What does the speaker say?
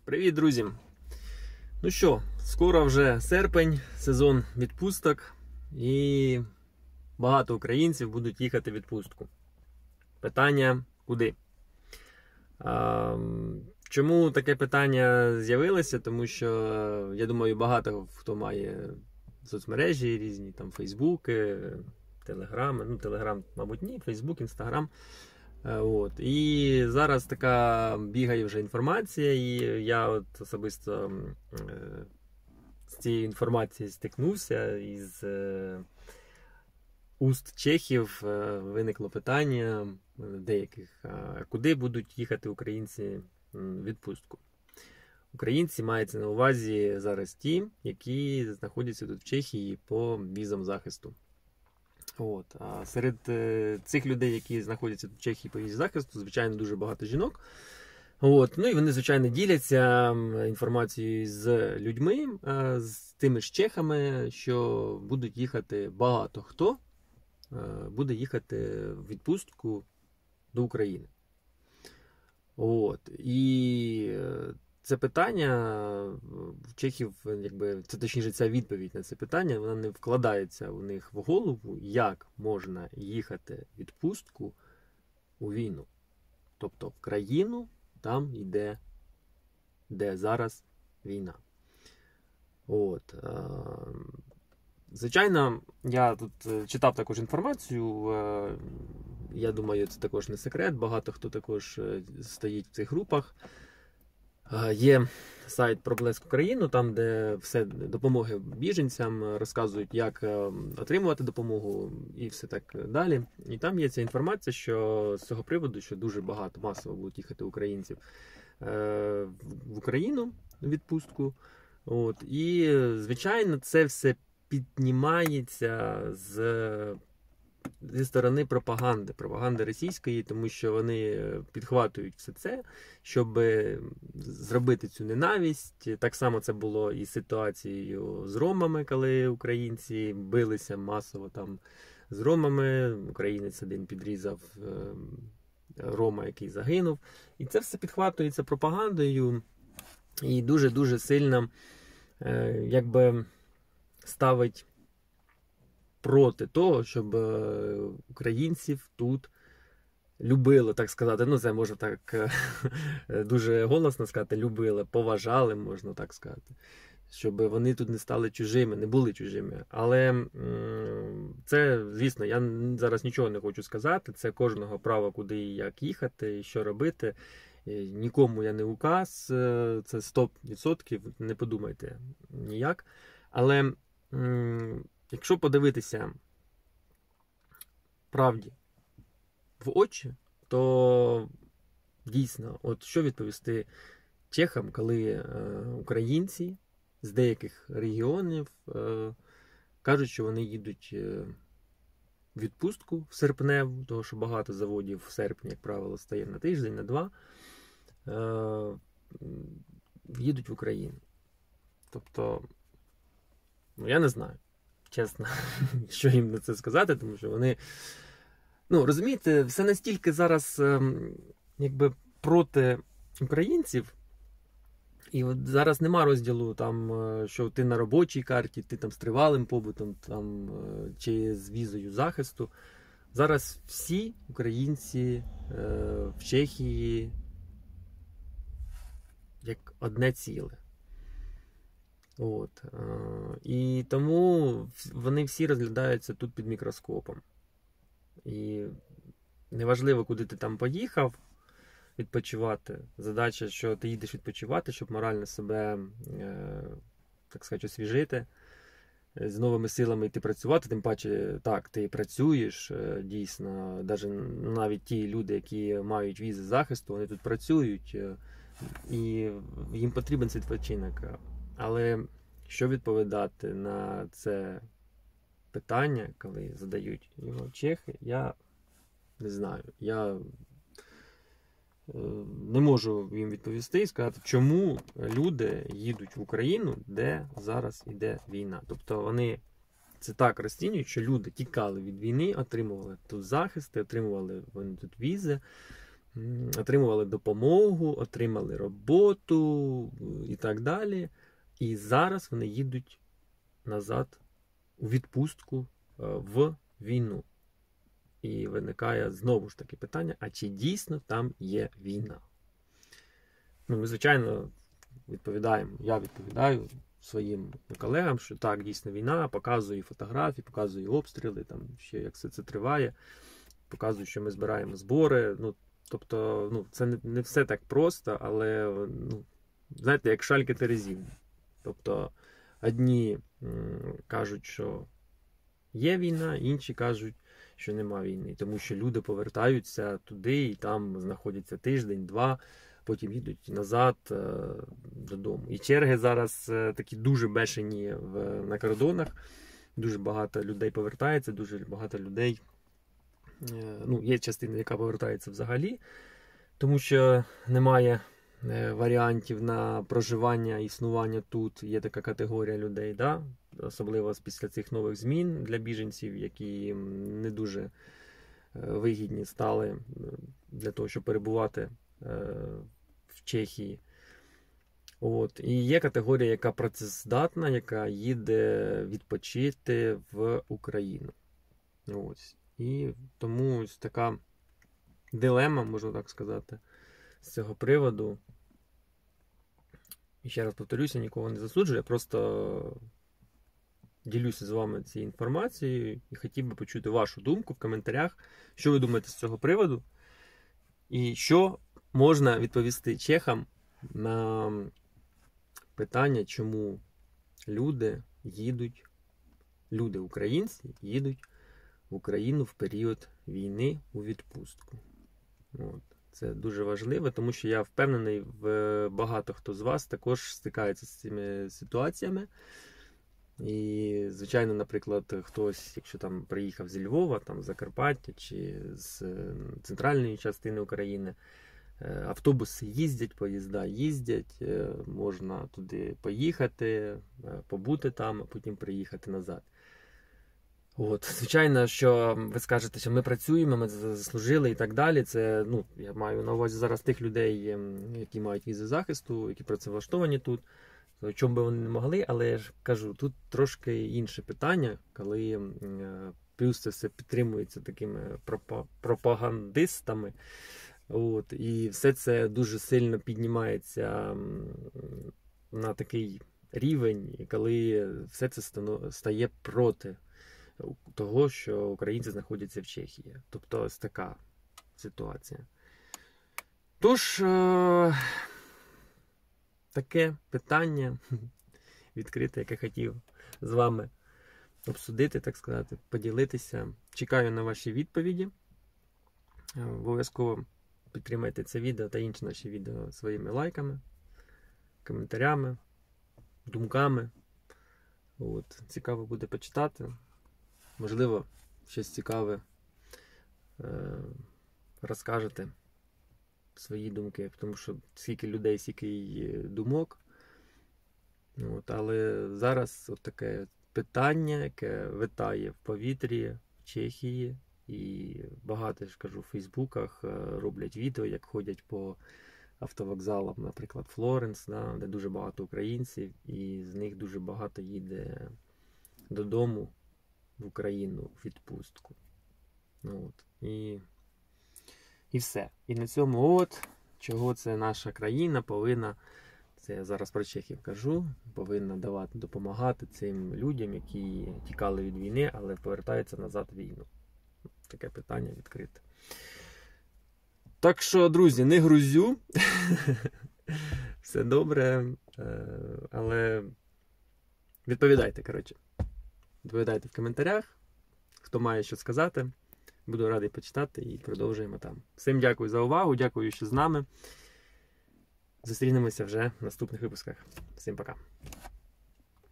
Привіт, друзі! Ну що, скоро вже серпень, сезон відпусток, і багато українців будуть їхати в відпустку. Питання куди? Чому таке питання з'явилося? Тому що, я думаю, багато хто має соцмережі різні, там Фейсбуки, Телеграми. Ну, Телеграм, мабуть, ні, Фейсбук, Інстаграм. І зараз така бігає вже інформація, і я от особисто з цією інформацією стикнувся, із уст чехів виникло питання деяких, куди будуть їхати українці в відпустку. Українці мається на увазі зараз ті, які знаходяться тут в Чехії по візам захисту. А серед цих людей, які знаходяться тут в Чехії по візі захисту, звичайно, дуже багато жінок. Ну і вони, звичайно, діляться інформацією з людьми, з тими ж чехами, що будуть їхати багато хто буде їхати в відпустку до України. І це питання в чехів, це точніше ця відповідь на це питання, вона не вкладається у них в голову, як можна їхати в відпустку у війну. Тобто в країну, там йде, де зараз війна. Звичайно, я тут читав також інформацію, я думаю, це також не секрет, багато хто також стоїть в цих групах. Є сайт про Блеск Україну, там, де все допомоги біженцям, розказують, як отримувати допомогу і все так далі. І там є ця інформація, що з цього приводу, що дуже багато масово будуть їхати українців в Україну в відпустку. І, звичайно, це все піднімається зі сторони пропаганди російської, тому що вони підхватують все це, щоб зробити цю ненависть. Так само це було і з ситуацією з ромами, коли українці билися масово там з ромами, українець один підрізав рома, який загинув. І це все підхватується пропагандою і дуже-дуже сильно ставить проти того, щоб українців тут любили, так сказати, це можна так дуже голосно сказати, любили, поважали, можна так сказати, щоб вони тут не стали чужими, не були чужими. Але це, звісно, я зараз нічого не хочу сказати, це кожного право, куди і як їхати, і що робити. Нікому я не указ, це 100%, не подумайте ніяк. Але якщо подивитися правді в очі, то дійсно, що відповісти чехам, коли українці з деяких регіонів кажуть, що вони їдуть в відпустку в серпневу, тому що багато заводів в серпні, як правило, стає на тиждень, на два, їдуть в Україну. Тобто, я не знаю, чесно, що їм на це сказати, тому що вони, розумієте, все настільки зараз проти українців, і от зараз нема розділу, що ти на робочій карті, ти там з тривалим побутом, чи з візою захисту. Зараз всі українці в Чехії як одне ціле. І тому вони всі розглядаються тут під мікроскопом. І неважливо, куди ти там поїхав відпочивати. Задача, що ти їдеш відпочивати, щоб морально себе, так сказати, освіжити, з новими силами йти працювати. Тим паче, так, ти працюєш, дійсно, навіть ті люди, які мають візи захисту, вони тут працюють, і їм потрібен цей відпочинок. Але що відповідати на це питання, коли задають його чехи, я не знаю. Я не можу їм відповісти і сказати, чому люди їдуть в Україну, де зараз іде війна. Тобто вони це так розцінюють, що люди тікали від війни, отримували тут захисти, отримували вони тут візи, отримували допомогу, отримали роботу і так далі. І зараз вони їдуть назад у відпустку в війну. І виникає знову ж таки питання, а чи дійсно там є війна? Ну, ми, звичайно, відповідаємо, я відповідаю своїм колегам, що так, дійсно війна, показую фотографії, показую обстріли, там ще як все це триває, показую, що ми збираємо збори. Ну, тобто, ну, це не все так просто, але, ну, знаєте, як шальки Терезів. Тобто, одні кажуть, що є війна, інші кажуть, що нема війни. Тому що люди повертаються туди і там знаходяться тиждень-два, потім їдуть назад додому. І черги зараз такі дуже бешені на кордонах. Дуже багато людей повертається, дуже багато людей. Ну, є частина, яка повертається взагалі, тому що немає варіантів на проживання, існування тут. Є така категорія людей, да? Особливо після цих нових змін для біженців, які не дуже вигідні стали для того, щоб перебувати в Чехії. От. І є категорія, яка працездатна, яка їде відпочити в Україну. Ось. І тому ось така дилема, можна так сказати, з цього приводу. І ще раз повторюся, нікого не засуджую, я просто ділюся з вами цією інформацією і хотів би почути вашу думку в коментарях, що ви думаєте з цього приводу, і що можна відповісти чехам на питання, чому люди, українці, їдуть в Україну в період війни у відпустку. От. Це дуже важливо, тому що я впевнений, багато хто з вас також стикається з цими ситуаціями. І, звичайно, наприклад, хтось, якщо там приїхав зі Львова, там, з Закарпаття чи з центральної частини України, автобуси їздять, поїзда їздять, можна туди поїхати, побути там, а потім приїхати назад. От, звичайно, що ви скажете, що ми працюємо, ми заслужили і так далі. Це, ну, я маю на увазі зараз тих людей, які мають візи захисту, які працевлаштовані тут. Чому би вони не могли, але я ж кажу, тут трошки інше питання, коли плюс це все підтримується такими пропагандистами. От, і все це дуже сильно піднімається на такий рівень, коли все це стає проти того, що українці знаходяться в Чехії. Тобто ось така ситуація. Тож, таке питання відкрите, яке хотів з вами обсудити, так сказати, поділитися. Чекаю на ваші відповіді. Обов'язково підтримайте це відео та інші наші відео своїми лайками, коментарями, думками. От. Цікаво буде почитати. Можливо, щось цікаве розкажете свої думки, тому що скільки людей, скільки й думок. От, але зараз от таке питання, яке витає в повітрі в Чехії, і багато, я ж кажу, в Фейсбуках роблять відео, як ходять по автовокзалам, наприклад, Флоренс, да, де дуже багато українців, і з них дуже багато їде додому в Україну в відпустку. Ну, от. І все. І на цьому чого це наша країна повинна, це я зараз про Чехів кажу, повинна допомагати цим людям, які тікали від війни, але повертаються назад в війну. Таке питання відкрите. Так що, друзі, не грузю. Все добре. Але відповідайте, коротше. Відповідайте в коментарях. Хто має що сказати. Буду радий почитати і продовжуємо там. Всім дякую за увагу, дякую, що з нами. Зустрінемося вже в наступних випусках. Всім пока.